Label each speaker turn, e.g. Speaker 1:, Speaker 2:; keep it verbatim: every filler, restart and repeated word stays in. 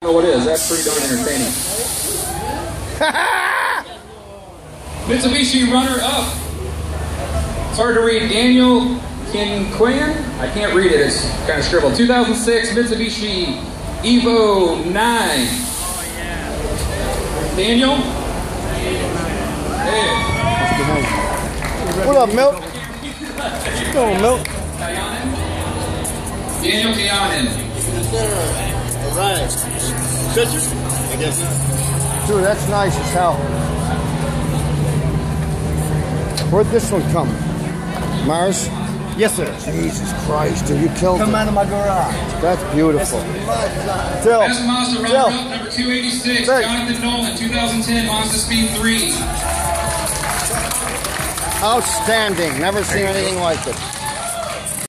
Speaker 1: know what is. That's pretty darn entertaining. Mitsubishi runner-up. It's hard to read. Daniel Kinquan? I can't read it. It's kind of scribbled. two thousand six Mitsubishi Evo nine.
Speaker 2: Oh, yeah.
Speaker 1: Daniel? Hey.
Speaker 3: What up, Milk? What's going on, Milk?
Speaker 1: Daniel Kayanen.
Speaker 3: All right. Pictures? I guess not. Dude, that's nice as hell. Where'd this one come? Mars?
Speaker 2: Yes, sir.
Speaker 3: Jesus Christ, dude, you killed
Speaker 2: Come
Speaker 3: it.
Speaker 2: out of my garage.
Speaker 3: That's beautiful. Phil,
Speaker 1: Best Mazda
Speaker 3: Phil.
Speaker 1: runner-up number two eighty-six,
Speaker 3: Hey.
Speaker 1: Jonathan Nolan, two thousand ten Mazda Speed three.
Speaker 3: Outstanding. Never seen anything like it.